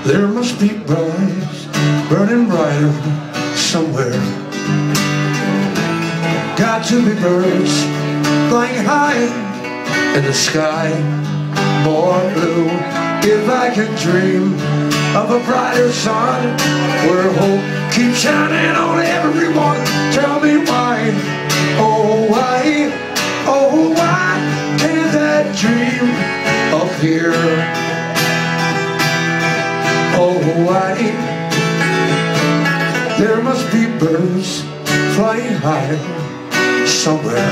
There must be bright, burning brighter somewhere. Got to be birds flying high in the sky, more blue. If I can dream of a brighter sun, where hope keeps shining on everyone. Tell me why, oh why, oh why can't that dream appear? Oh why? There must be birds flying high somewhere.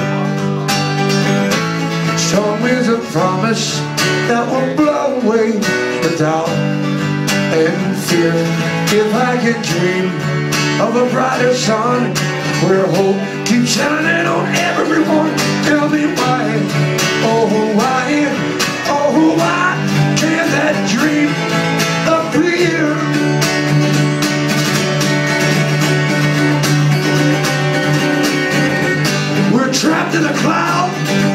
Song is a promise that will blow away the doubt and fear. If I can dream of a brighter sun, where hope keeps shining on everyone. Tell me why, oh why, oh why can't that dream appear? We're trapped in a cloud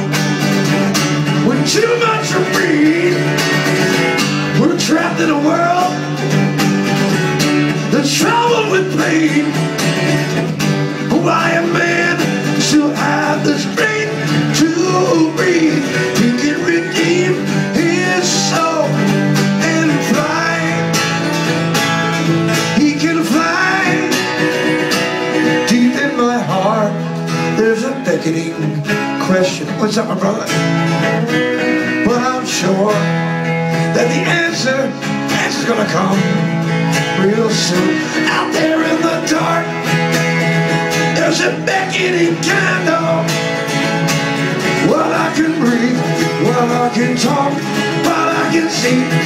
with too much to read. We're trapped in a world that's troubled with pain. Why a man still have the strength to breathe? He can redeem his soul and fly. He can fly. Deep in my heart there's a beckoning question. What's up, my brother? But I'm sure that the answer's gonna come real soon. Out there in the dark there's a beckoning candle. While I can breathe, while I can talk, while I can see,